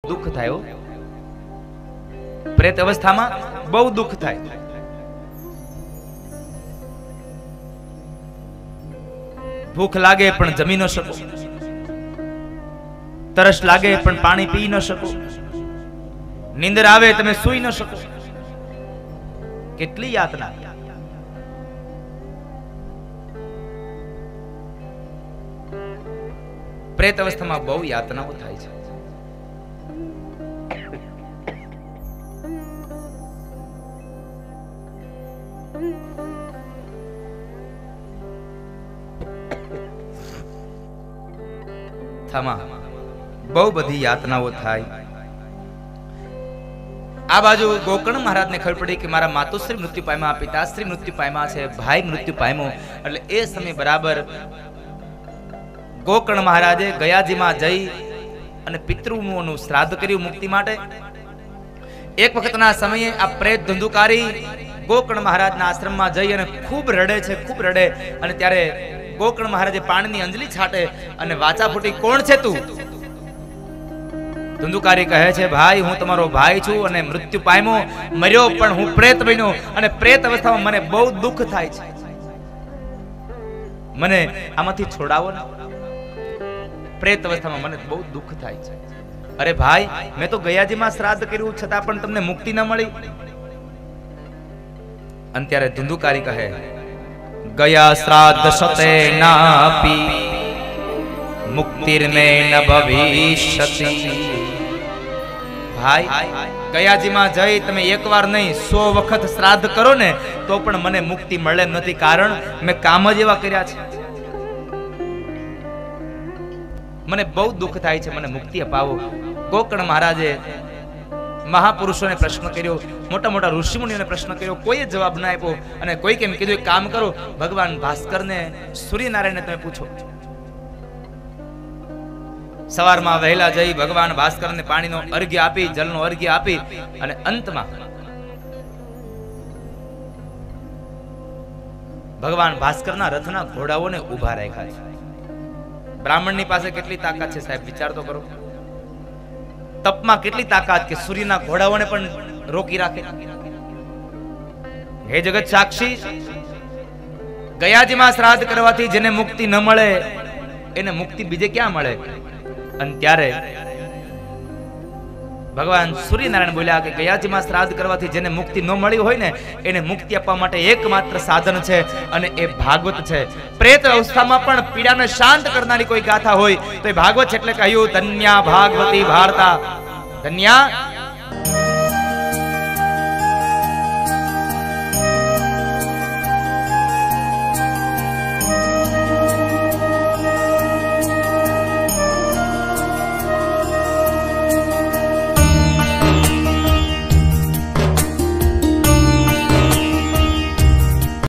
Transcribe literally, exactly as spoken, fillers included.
દુઃખ થાય હો. પ્રેત અવસ્થામાં બહુ દુઃખ થાય. ભૂખ લાગે પણ જમી ન શકો, તરસ લાગે પણ પાણી પી ન શકો, નીંદર આવે તમે સૂઈ ન શકો. કેટલી યાતના. પ્રેત અવસ્થામાં બહુ યાતનાઓ થાય છે. બહુ બધી યાતનાઓ થાય. આ બાજુ ગોકર્ણ મહારાજ ને ખબર પડી કે મારા માતુશ્રી મૃત્યુ પામ્યા, પિતાશ્રી મૃત્યુ પામ્યા છે, ભાઈ મૃત્યુ પામ્યો. એટલે એ સમય બરાબર ગોકર્ણ મહારાજે ગયાજીમાં જઈ અને પિતૃઓનું શ્રાદ્ધ કર્યું મુક્તિ માટે. એક વખતના સમયે આ પ્રેત ધંધુકારી ગોકર્ણ મહારાજના આશ્રમમાં જઈ અને ખૂબ રડે છે, ખૂબ રડે. અને ત્યારે ગોકર્ણ મહારાજે પાણીની અંજલી છાટે અને વાચા ફૂટી, કોણ છે તું? ધંધુકારી કહે છે, ભાઈ હું તમારો ભાઈ છું અને મૃત્યુ પામ્યો, મર્યો, પણ હું પ્રેત બન્યો અને પ્રેત અવસ્થામાં મને બહુ દુઃખ થાય છે. મને આમાંથી છોડાવો ને. પ્રેત અવસ્થામાં મને બહુ દુઃખ થાય છે. અરે ભાઈ, મેં તો ગયાજીમાં શ્રાદ્ધ કર્યું છતાં પણ તમને મુક્તિ ન મળી. અને ત્યારે ધંધુકારી કહે, ગયા શ્રાદ્ધ સતે નાપી મુક્તિર્મે ન ભવિષ્યતિ. ભાઈ, ગયાજીમાં જઈ તમે એકવાર નહીં સો વખત શ્રાદ્ધ કરો ને તો પણ મને મુક્તિ મળે નથી, કારણ મેં કામ જ એવા કર્યા છે. મને બહુ દુઃખ થાય છે, મને મુક્તિ અપાવો. ગોકર્ણ મહારાજે મહાપુરુષોને પ્રશ્ન કર્યો, મોટા મોટા ઋષિમુનિઓને પ્રશ્ન કર્યો, કોઈ જવાબ ના આપ્યો. અને કોઈ કેમ કીધું, એક કામ કરો, ભગવાન ભાસ્કરને, સૂર્યનારાયણને તમે પૂછો. સવારમાં વહેલા જઈ ભગવાન ભાસ્કરને પાણીનો અર્ઘ્ય આપી, જલનો અર્ઘ્ય આપી અને અંતમાં ભગવાન ભાસ્કરના રથના ઘોડાઓને ઉભા રાખ્યા છે. બ્રાહ્મણની પાસે કેટલી તાકાત છે સાહેબ, વિચાર તો કરો. તપમાં કેટલી તાકાત કે સૂર્યના ઘોડાઓને પણ રોકી રાખે. હે જગત સાક્ષી, ગયાજીમાં શ્રાદ્ધ કરવાથી જેને મુક્તિ ન મળે એને મુક્તિ બીજે ક્યાં મળે? અને ત્યારે ભગવાન સૂર્યનારાયણ બોલ્યા કે ગયાજીમાં શ્રાદ્ધ કરવાથી જેને મુક્તિ ન મળી હોય ને એને મુક્તિ આપવા માટે એકમાત્ર સાધન છે અને એ ભાગવત છે. પ્રેત અવસ્થામાં પણ પીડાને શાંત કરનારી કોઈ ગાથા હોય તો એ ભાગવત છે. એટલે કહ્યું, ધન્યા ભાગવતી ભારતા. ધન્યા